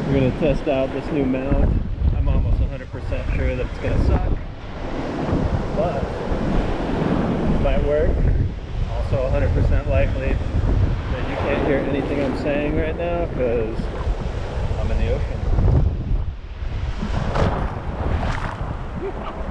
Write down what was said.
We're gonna test out this new mount. I'm almost 100% sure that it's gonna suck, but it might work. Also 100% likely that you can't hear anything I'm saying right now because I'm in the ocean.